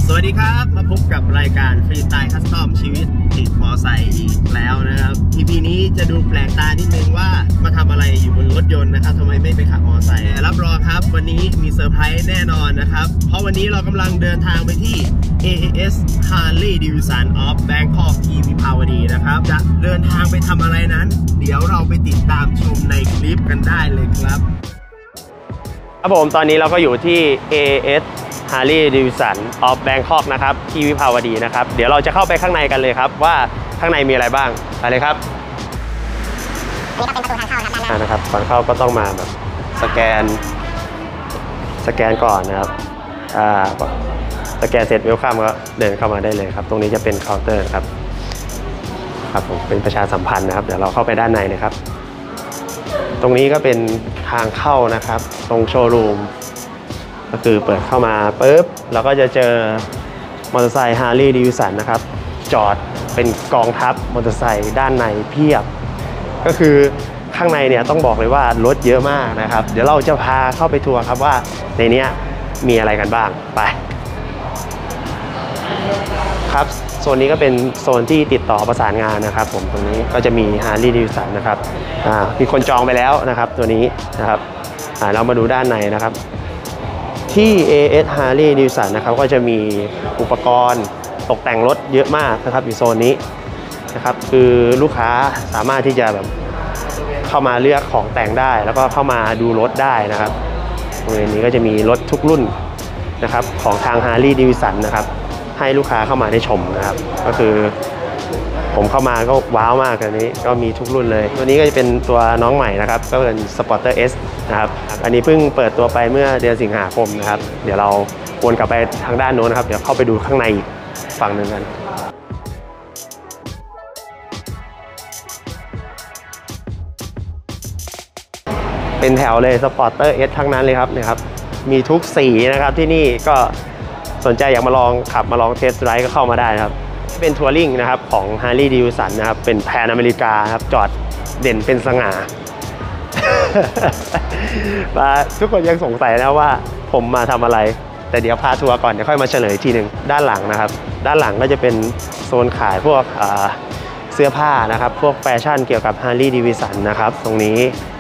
สวัสดีครับมาพบกับรายการฟรีสไตล์คัสตอมชีวิตติดมอไซค์อีกแล้วนะครับ EP นี้จะดูแปลกตานิดนึงว่ามาทำอะไรอยู่บนรถยนต์นะครับทำไมไม่ไปขับมอไซค์รับรองครับวันนี้มีเซอร์ไพรส์แน่นอนนะครับเพราะวันนี้เรากำลังเดินทางไปที่ AAS Harley Davidson of Bangkok ที่วิภาวดีนะครับจะเดินทางไปทำอะไรนั้นเดี๋ยวเราไปติดตามชมในคลิปกันได้เลยครับครับผมตอนนี้เราก็อยู่ที่ AAS Harley Davidson of Bangkok นะครับที่วิภาวดีนะครับเดี๋ยวเราจะเข้าไปข้างในกันเลยครับว่าข้างในมีอะไรบ้างไปเลยครับนี่ก็เป็นประตูทางเข้านะครับก่อนเข้าก็ต้องมาแบบสแกนก่อนนะครับสแกนเสร็จเวลคัมก็เดินเข้ามาได้เลยครับตรงนี้จะเป็นเคาน์เตอร์ครับผมเป็นประชาสัมพันธ์นะครับเดี๋ยวเราเข้าไปด้านในนะครับตรงนี้ก็เป็นทางเข้านะครับตรงโชว์รูมก็คือเปิดเข้ามาปุ๊บเราก็จะเจอมอเตอร์ไซค์ Harley Davidson นะครับจอดเป็นกองทัพมอเตอร์ไซค์ด้านในเพียบก็คือข้างในเนี่ยต้องบอกเลยว่ารถเยอะมากนะครับเดี๋ยวเราจะพาเข้าไปทัวร์ครับว่าในนี้มีอะไรกันบ้างไปครับโซนนี้ก็เป็นโซนที่ติดต่อประสานงานนะครับผมตรงนี้ก็จะมี Harley Davidson นะครับมีคนจองไปแล้วนะครับตัวนี้นะครับเรามาดูด้านในนะครับที่ AAS Harley Davidson นะครับก็จะมีอุปกรณ์ตกแต่งรถเยอะมากนะครับอยู่โซนนี้นะครับคือลูกค้าสามารถที่จะแบบเข้ามาเลือกของแต่งได้แล้วก็เข้ามาดูรถได้นะครับตรงนี้ก็จะมีรถทุกรุ่นนะครับของทาง Harley Davidson นะครับให้ลูกค้าเข้ามาได้ชมนะครับก็คือผมเข้ามาก็ว้าวมากอันนี้ก็มีทุกรุ่นเลยตัวนี้ก็จะเป็นตัวน้องใหม่นะครับก็เป็น Sporter S นะครับอันนี้เพิ่งเปิดตัวไปเมื่อเดือนสิงหาคมนะครับเดี๋ยวเราวนกลับไปทางด้านโน้นนะครับเดี๋ยวเข้าไปดูข้างในอีกฝั่งหนึ่งกันเป็นแถวเลย Sporter S ทั้งนั้นเลยครับนะครับมีทุกสีนะครับที่นี่ก็สนใจอยากมาลองขับมาลองเทสไรด์ก็เข้ามาได้นะครับเป็นทัวริงนะครับของ Harley Davidson นะครับเป็นแพนอเมริกาครับจอดเด่นเป็นสง่า ทุกคนยังสงสัยนะว่าผมมาทำอะไรแต่เดี๋ยวพาทัวร์ก่อนเดี๋ยวค่อยมาเฉลยทีหนึ่งด้านหลังนะครับด้านหลังก็จะเป็นโซนขายพวกเสื้อผ้านะครับพวกแฟชั่นเกี่ยวกับ Harley Davidson นะครับตรงนี้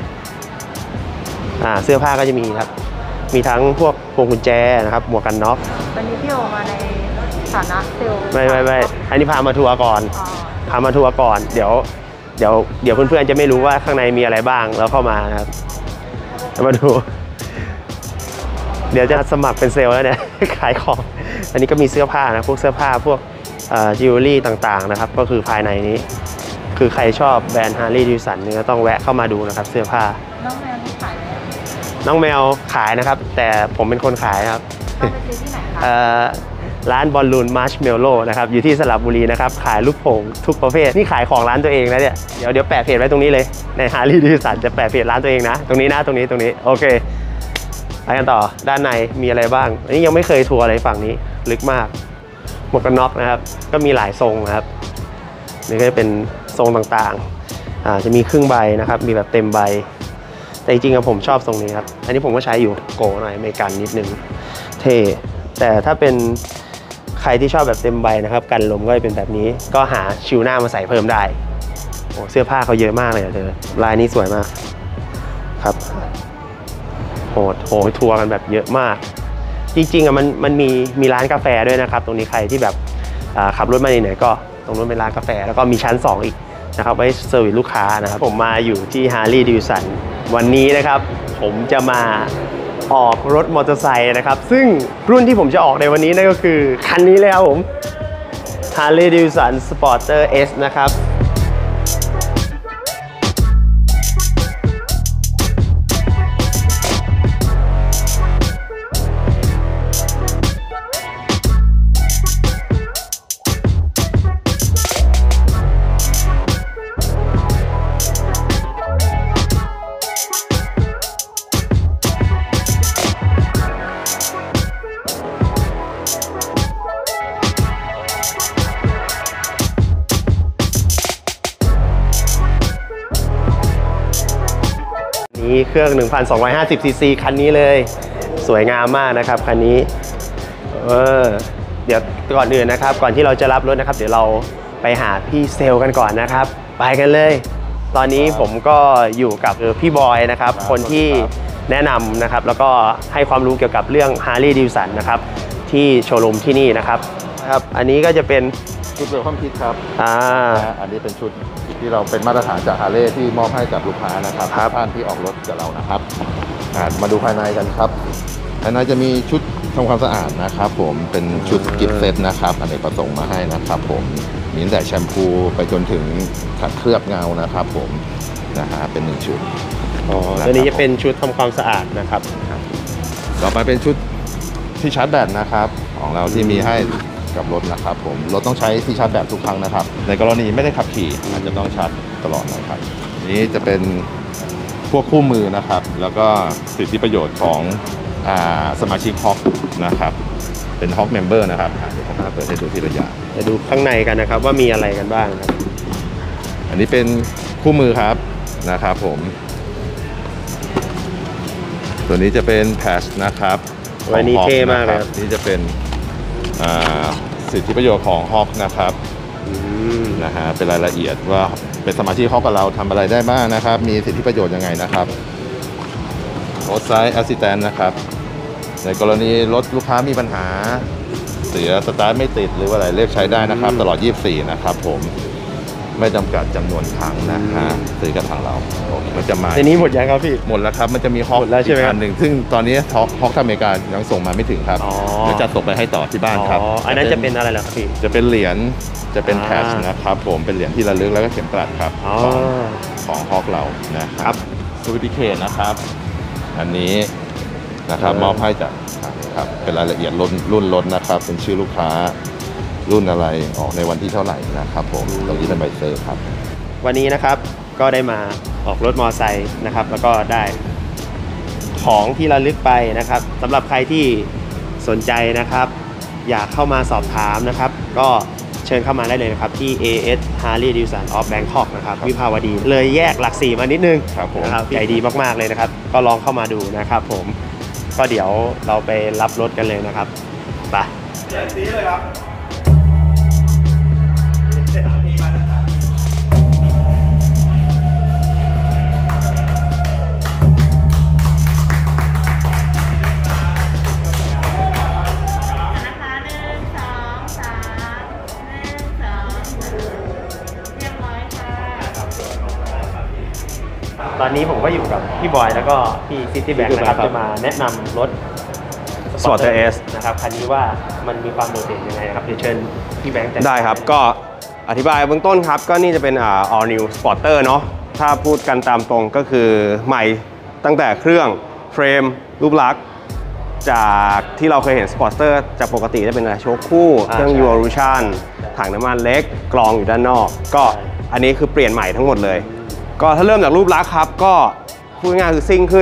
เสื้อผ้าก็จะมีครับมีทั้งพวกพวงกุญแจนะครับหมวกกันน็อกวันนี้พี่โอมาในฐานะเซลล์ไม่อันนี้พามาทัวร์ก่อนเดี๋ยวเพื่อนๆจะไม่รู้ว่าข้างในมีอะไรบ้างแล้วเข้ามานะครับมาดูเดี๋ยวจะสมัครเป็นเซลล์แล้วเนี่ยขายของอันนี้ก็มีเสื้อผ้านะพวกเสื้อผ้าพวกจิวเวลรี่ต่างๆนะครับก็คือภายในนี้คือใครชอบแบรนด์ Harley Davidson นี่ก็ต้องแวะเข้ามาดูนะครับเสื้อผ้าน้องแมวนี่ขายไหมน้องแมวขายนะครับแต่ผมเป็นคนขายครับไปซื้อที่ไหนคะร้านบอลลูนมาร์ชเมลโล่นะครับอยู่ที่สระบุรีนะครับขายลูกโป่งทุกประเภทนี่ขายของร้านตัวเองนะเนี่ยเดี๋ยวแปะเพจไว้ตรงนี้เลยใน Harley Davidson จะแปะเพจร้านตัวเองนะตรงนี้นะตรงนี้โอเคไปกันต่อด้านในมีอะไรบ้างอันนี้ยังไม่เคยทัวร์อะไรฝั่งนี้ลึกมากหมวกกันน็อกนะครับก็มีหลายทรงนะครับนี่ก็จะเป็นทรงต่างๆจะมีครึ่งใบนะครับมีแบบเต็มใบแต่จริงๆผมชอบทรงนี้ครับอันนี้ผมก็ใช้อยู่โกหน่อยอเมริกันนิดนึงเท่แต่ถ้าเป็นใครที่ชอบแบบเต็มใบนะครับกันลมก็จะเป็นแบบนี้ก็หาชิวหน้ามาใส่เพิ่มได้โอ้เสื้อผ้าเขาเยอะมากเลยเธอลายนี้สวยมากครับโหทัวร์กันแบบเยอะมากจริงๆมันมีร้านกาแฟด้วยนะครับตรงนี้ใครที่แบบขับรถมาไหนก็ตรงนู้นเป็นร้านกาแฟแล้วก็มีชั้น2อีกนะครับไว้เซอร์วิสลูกค้านะครับผมมาอยู่ที่ Harley Davidson วันนี้นะครับผมจะมาออกรถมอเตอร์ไซค์นะครับซึ่งรุ่นที่ผมจะออกในวันนี้นั่นก็คือคันนี้เลยครับผม Harley Davidson Sporter S นะครับเครื่อง 1,250 ซีซีคันนี้เลยสวยงามมากนะครับคันนี้เดี๋ยวก่อนอื่นนะครับก่อนที่เราจะรับรถนะครับเดี๋ยวเราไปหาพี่เซลล์กันก่อนนะครับไปกันเลยตอนนี้ผมก็อยู่กับพี่บอยนะครับคนที่แนะนำนะครับแล้วก็ให้ความรู้เกี่ยวกับเรื่อง Harley Davidson นะครับที่โชว์รูมที่นี่นะครับอันนี้ก็จะเป็นชุดเวลคัมคิดครับ อันนี้เป็นชุดที่เราเป็นมาตรฐานจากฮาร์เลย์ที่มอบให้กับลูกค้านะครับท่านที่ออกรถกับเรานะครับมาดูภายในกันครับภายในจะมีชุดทำความสะอาดนะครับผมเป็นชุดกิฟต์เซตนะครับอเนกประสงค์มาให้นะครับผมมีตั้งแต่แชมพูไปจนถึงขัดเคลือบเงานะครับผมเป็น1ชุดตัวนี้จะเป็นชุดทำความสะอาดนะครับต่อไปเป็นชุดที่ชาร์จแบตนะครับของเราที่มีให้กับรถนะครับผมรถต้องใช้ที่ชาร์จแบตทุกครั้งนะครับในกรณีไม่ได้ขับขี่อาจจะต้องชาร์จตลอดนะครับนี้จะเป็นพวกคู่มือนะครับแล้วก็สิทธิประโยชน์ของสมาชิกฮอกนะครับเป็นฮอกเมมเบอร์นะครับเดี๋ยวผมเปิดให้ดูทีละอย่างจะดูข้างในกันนะครับว่ามีอะไรกันบ้างครับอันนี้เป็นคู่มือครับนะครับผมตัวนี้จะเป็นแพชนะครับวันนี้เท่มากเลยนี่จะเป็นสิทธิประโยชน์ของฮอกนะครับเป็นรายละเอียดว่าเป็นสมาชิกฮอกกับเราทำอะไรได้บ้างนะครับมีสิทธิประโยชน์ยังไงนะครับรถไซส์แอสซิสแตนต์นะครับในกรณีรถลูกค้ามีปัญหาเสียสตาร์ทไม่ติดหรือว่าอะไรเรียกใช้ได้นะครับตลอด24นะครับผมไม่จำกัดจำนวนครั้งนะฮะซื้อกับทางเรามันจะมาในนี้หมดยังครับพี่หมดแล้วครับมันจะมีฮอกอีกอันหนึ่งซึ่งตอนนี้ฮอกทางอเมริกายังส่งมาไม่ถึงครับเดี๋ยวจะส่งไปให้ต่อที่บ้านครับอันนั้นจะเป็นอะไรล่ะครับพี่จะเป็นเหรียญจะเป็นแคชนะครับผมเป็นเหรียญที่ระลึกแล้วก็เข็มกลัดครับของฮอกเรานะครับสวิตช์เคนะครับอันนี้นะครับมอบให้จากครับเป็นรายละเอียดรุ่นรถนะครับเป็นชื่อลูกค้ารุ่นอะไรออกในวันที่เท่าไหร่นะครับผมตรงนี้เป็นใบเซอร์ครับวันนี้นะครับก็ได้มาออกรถมอไซค์นะครับแล้วก็ได้ของที่ระลึกไปนะครับสำหรับใครที่สนใจนะครับอยากเข้ามาสอบถามนะครับก็เชิญเข้ามาได้เลยนะครับที่ AS Harley Davidson of Bangkok นะครับวิภาวดีเลยแยกหลัก4มานิดนึงนะครับใจดีมากๆเลยนะครับก็ลองเข้ามาดูนะครับผมก็เดี๋ยวเราไปรับรถกันเลยนะครับไปสีเลยครับตอนนี้ผมก็อยู่กับพี่บอยแล้วก็พี่ซิตี้แบงค์นะครับจะมาแนะนำรถ Sporter S นะครับคันนี้ว่ามันมีความโดดเด่นยังไงนะครับเดี๋ยวเชิญพี่แบงค์ได้ครับก็อธิบายเบื้องต้นครับก็นี่จะเป็นall new Sporter เนาะถ้าพูดกันตามตรงก็คือใหม่ตั้งแต่เครื่องเฟรมรูปลักษณ์จากที่เราเคยเห็น Sporter จากปกติจะเป็นโชคคู่เครื่อง Evolution ถังน้ำมันเล็กกรองอยู่ด้านนอกก็อันนี้คือเปลี่ยนใหม่ทั้งหมดเลยก็ถ้าเริ่มจากรูปลักษณ์ครับก็พูดง่ายคือซิ่งขึ้น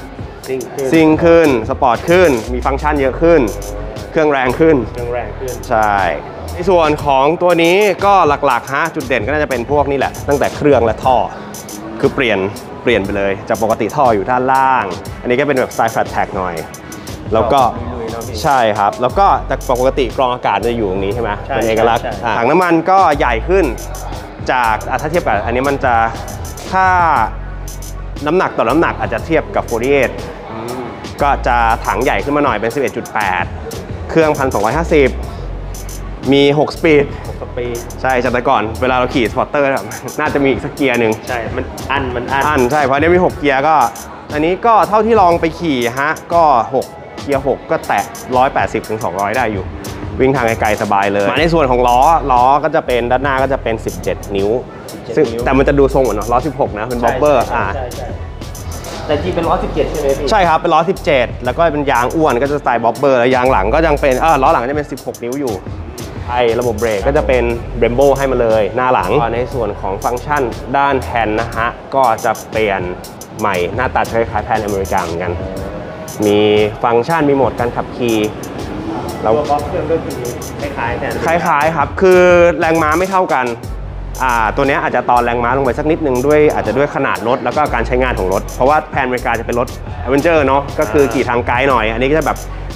สปอร์ตขึ้นมีฟังก์ชันเยอะขึ้นเครื่องแรงขึ้นใช่ในส่วนของตัวนี้ก็หลักๆฮะจุดเด่นก็น่าจะเป็นพวกนี้แหละตั้งแต่เครื่องและท่อคือเปลี่ยนไปเลยจากปกติท่ออยู่ด้านล่างอันนี้ก็เป็นแบบสไตล์ flat tack หน่อยแล้วก็ใช่ครับแล้วก็แต่ปกติกรองอากาศจะอยู่ตรงนี้ใช่ไหมเป็นเอกลักษณ์ถังน้ำมันก็ใหญ่ขึ้นจากถ้าเทียบกับอันนี้มันจะถ้าน้ำหนักต่อน้ำหนักอาจจะเทียบกับ48ก็จะถังใหญ่ขึ้นมาหน่อยเป็น 11.8 เครื่อง 1,250 มี 6 สปีดใช่จากแต่ก่อนเวลาเราขี่สปอร์เตอร์น่าจะมีอีกสักเกียร์หนึ่งใช่มันอั้นใช่เพราะนี้มี6เกียร์ก็อันนี้ก็เท่าที่ลองไปขี่ฮะก็6เกียร์6ก็แตะ 180-200 ได้อยู่วิ่งทางไกลๆสบายเลยมาในส่วนของล้อก็จะเป็นด้านหน้าก็จะเป็น17 นิ้วซึ่งแต่มันจะดูทรงเหมือนล้อ16นะเป็นบ็อบเบอร์แต่จริงเป็นล้อ17ใช่ไหมพี่ใช่ครับเป็นล้อ17แล้วก็เป็นยางอ้วนก็จะสไตล์บ็อบเบอร์แล้วยางหลังก็ยังเป็นล้อหลังจะเป็น16 นิ้วอยู่ระบบเบรกก็จะเป็นเบรมโบให้มาเลยหน้าหลังในส่วนของฟังก์ชันด้านแฮนด์นะฮะก็จะเปลี่ยนใหม่หน้าตาคล้ายๆแพนอเมริกันเหมือนกันมีฟังก์ชันมีโหมดการขับขี่แล้วก็เครื่องก็คือคล้ายๆครับคือแรงม้าไม่เท่ากันตัวนี้อาจจะตอนแรงม้าลงไปสักนิดนึงด้วยอาจจะด้วยขนาดรถแล้วก็การใช้งานของรถเพราะว่าแพนอเมริกาจะเป็นรถแอดเวนเจอร์เนาะก็คือขี่ทางไกลหน่อยอันนี้ก็จะแบบ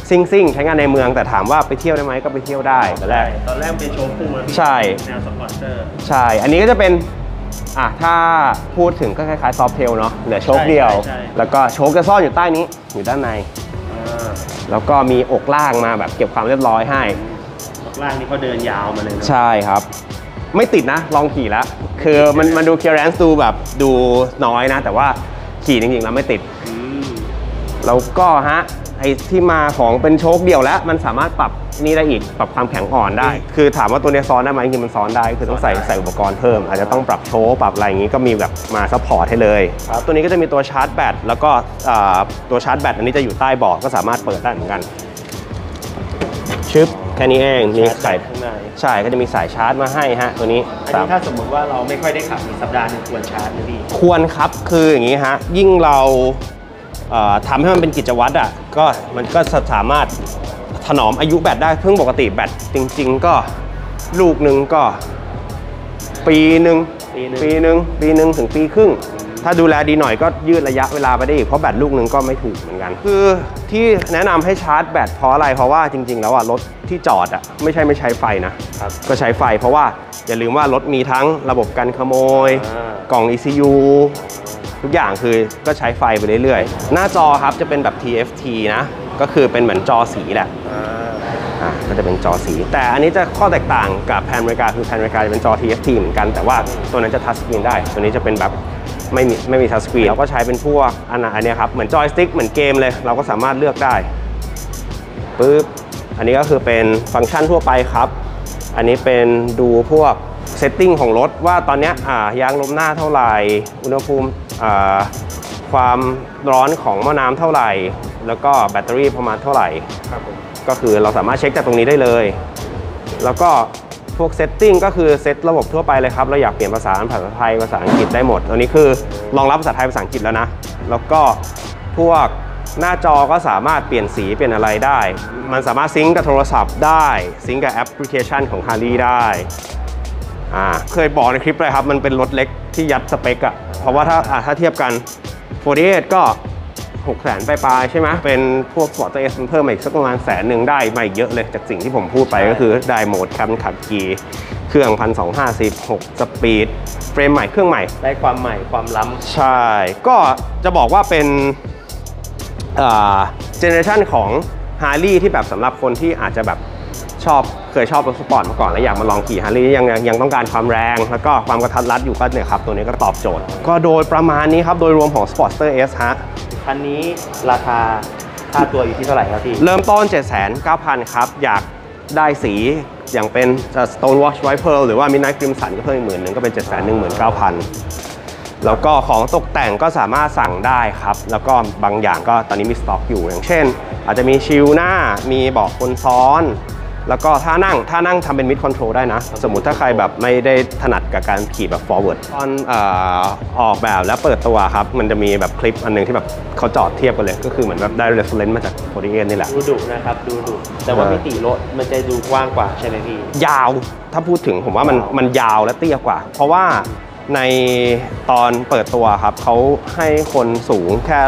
ซิ่งใช้งานในเมืองแต่ถามว่าไปเที่ยวได้ไหมก็ไปเที่ยวได้แต่แรกตอนแรกเป็นโชว์พุ่งแล้วพี่ใช่แนวสปอร์ตเตอร์ใช่ อันนี้ก็จะเป็นถ้าพูดถึงก็คล้ายๆซอฟเทลเนาะเหลือโชคเดียวใช่แล้วก็โชคจะซ่อนอยู่ใต้นี้อยู่ด้านใน แล้วก็มีอกล่างมาแบบเก็บความเรียบร้อยให้ล่างนี่เขาเดินยาวมาเลยเนาะใช่ครับ ไม่ติดนะลองขี่แล้ว คือมันดู clearance ดูแบบดูน้อยนะ แต่ว่าขี่จริงๆแล้วไม่ติด แล้วก็ไอ้ที่มาของเป็นโชคเดี่ยวแล้วมันสามารถปรับนี่ได้อีกปรับความแข็งอ่อนได้ คือถามว่าตัวนี้ซ้อนได้ไหมจริงๆมันซ้อนได้คือต้องใส่อุปกรณ์เพิ่มอาจจะต้องปรับโชคปรับอะไรอย่างนี้ก็มีแบบมาซัพพอร์ตให้เลยครับตัวนี้ก็จะมีตัวชาร์จแบตแล้วก็ตัวชาร์จแบตอันนี้จะอยู่ใต้เบาะก็สามารถเปิดได้เหมือนกันชึบแค่นี้เองมีสายข้างในใช่ก็จะมีสายชาร์จมาให้ตัวนี้อันนี้ถ้าสมมติว่าเราไม่ค่อยได้ขับสัปดาห์หนึงควรชาร์จนะพี่ควรครับคืออย่างนี้ยิ่งเราทำให้มันเป็นกิจวัตรก็มันก็สามารถถนอมอายุแบตได้เพิ่งปกติแบตจริง ๆ ก็ลูกหนึ่งก็ปีหนึ่งถึงปีครึ่งถ้าดูแลดีหน่อยก็ยืดระยะเวลาไปได้อีกเพราะแบตลูกหนึ่งก็ไม่ถูกเหมือนกันคือที่แนะนำให้ชาร์จแบตเพราะอะไรเพราะว่าจริงๆแล้วรถที่จอดไม่ใช่ใช้ไฟนะครับก็ใช้ไฟเพราะว่าอย่าลืมว่ารถมีทั้งระบบกันขโมยกล่อง ECUทุกอย่างคือก็ใช้ไฟไปเรื่อยๆหน้าจอครับจะเป็นแบบ TFT นะก็คือเป็นเหมือนจอสีแหละก็จะเป็นจอสีแต่อันนี้จะข้อแตกต่างกับแพนอเมริกาคือแพนอเมริกาจะเป็นจอ TFT เหมือนกันแต่ว่าตัวนั้นจะทัชสกรีนได้ตัวนี้จะเป็นแบบไม่มีทัชสกรีนเราก็ใช้เป็นพวกอันนี้ครับเหมือนจอยสติ๊กเหมือนเกมเลยเราก็สามารถเลือกได้ปึ๊บอันนี้ก็คือเป็นฟังก์ชันทั่วไปครับอันนี้เป็นดูพวกเซตติ้งของรถว่าตอนนี้ยางลมหน้าเท่าไหร่อุณหภูมิความร้อนของหม้อน้ำเท่าไหร่แล้วก็แบตเตอรี่ประมาณเท่าไหร่ครับผมก็คือเราสามารถเช็คจากตรงนี้ได้เลยแล้วก็พวกเซตติ้งก็คือเซตระบบทั่วไปเลยครับเราอยากเปลี่ยนภาษาไทยภาษาอังกฤษได้หมดตอนนี้คือรองรับภาษาไทยภาษาอังกฤษแล้วนะแล้วก็พวกหน้าจอก็สามารถเปลี่ยนสีเปลี่ยนอะไรได้มันสามารถซิงก์กับโทรศัพท์ได้ซิงก์กับแอปพลิเคชันของ Harley ได้เคยบอกในคลิปเลยครับมันเป็นรถเล็กที่ยัดสเปคเพราะว่าถ้าเทียบกัน48ก็600,000ปลายๆใช่ไหมเป็นพวก Sport S เพิ่มมาอีกสักประมาณ100,000ได้มาอีกเยอะเลยจากสิ่งที่ผมพูดไปก็คือได้โหมดขับขี่เครื่อง 1,250 6 สปีดเฟรมใหม่เครื่องใหม่ได้ความใหม่ความล้ำใช่ก็จะบอกว่าเป็นเจเนอเรชันของ Harley ที่แบบสำหรับคนที่อาจจะแบบเคยชอบรถสปอร์ตมาก่อนแล้วอยากมาลองขี่ Harley ยังต้องการความแรงแล้วก็ความกระทัดรัดอยู่ก็เนี่ยครับตัวนี้ก็ตอบโจทย์ก็โดยประมาณนี้ครับโดยรวมของ Sportster S คันนี้ราคาค่าตัวอยู่ที่เท่าไหร่ครับพี่เริ่มต้น 7,900 ครับอยากได้สีอย่างเป็น Stonewash White Pearl หรือว่า Midnight Crimson ก็เพิ่มอีก10,000ก็เป็น 719,000 แล้วก็ของตกแต่งก็สามารถสั่งได้ครับแล้วก็บางอย่างก็ตอนนี้มีสต็อกอยู่อย่างเช่นอาจจะมีชิลหน้ามีเบาะคนซ้อนแล้วก็ท่านั่งทำเป็น mid control ได้นะสมมุติถ้าใครแบบไม่ได้ถนัดกับการขี่แบบ forward ตอนออกแบบแล้วเปิดตัวครับมันจะมีแบบคลิปอันนึงที่แบบเขาจอดเทียบกันเลยก็คือเหมือนแบบได้ reference มาจาก48นี่แหละดูดุนะครับดูดุแต่ว่ามิติรถมันจะดูกว้างกว่าใช่ไหมพี่ยาวถ้าพูดถึงผมว่ามันยาวและเตี้ยกว่าเพราะว่าในตอนเปิดตัวครับเขาให้คนสูงแค่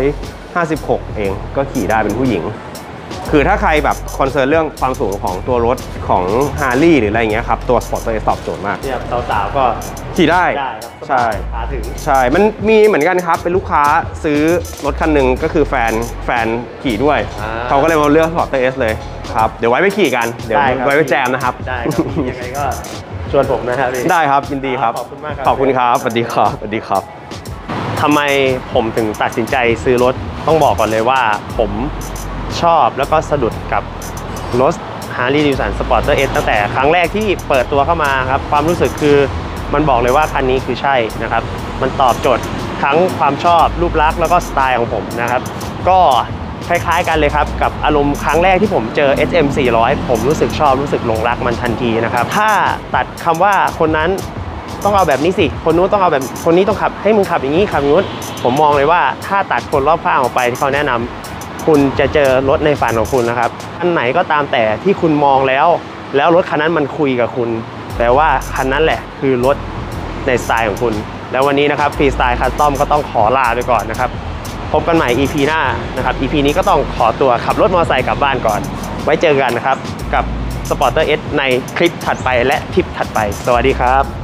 156เองก็ขี่ได้เป็นผู้หญิงคือถ้าใครแบบคอนเซิร์นเรื่องความสูงของตัวรถของ Harley หรืออะไรเงี้ยครับตัว Sportster S ตอบโจทย์มากเนี่ยสาวๆก็ขี่ได้ใช่ถึงใช่มันมีเหมือนกันครับเป็นลูกค้าซื้อรถคันหนึ่งก็คือแฟนขี่ด้วยเขาก็เลยมาเลือก Sportster S เลยครับเดี๋ยวไว้ไปขี่กันเดี๋ยวไว้ไปแจมนะครับได้ครับยังไงก็ชวนผมนะครับได้ครับยินดีครับขอบคุณมากครับขอบคุณครับสวัสดีครับสวัสดีครับทำไมผมถึงตัดสินใจซื้อรถต้องบอกก่อนเลยว่าผมชอบแล้วก็สะดุดกับรถ Harley Davidson Sportster S ตั้งแต่ครั้งแรกที่เปิดตัวเข้ามาครับความรู้สึกคือมันบอกเลยว่าคันนี้คือใช่นะครับมันตอบโจทย์ทั้งความชอบรูปลักษณ์แล้วก็สไตล์ของผมนะครับก็คล้ายๆกันเลยครับกับอารมณ์ครั้งแรกที่ผมเจอ SM 400ผมรู้สึกชอบรู้สึกหลงรักมันทันทีนะครับถ้าตัดคำว่าคนนั้นต้องเอาแบบนี้สิคนนู้นต้องเอาแบบคนนี้ต้องขับให้มึงขับอย่างนี้ขับอย่างนู้นผมมองเลยว่าถ้าตัดคนรอบข้างออกไปที่เขาแนะนำคุณจะเจอรถในฝันของคุณนะครับอันไหนก็ตามแต่ที่คุณมองแล้วรถคันนั้นมันคุยกับคุณแปลว่าคันนั้นแหละคือรถในสไตล์ของคุณแล้ววันนี้นะครับฟรีสไตล์คัสตอมก็ต้องขอลาไปก่อนนะครับพบกันใหม่ EP หน้านะครับ EP นี้ก็ต้องขอตัวขับรถมอเตอร์ไซค์กลับบ้านก่อน ไว้เจอกันนะครับกับ Sporter S ในคลิปถัดไปและทริปถัดไปสวัสดีครับ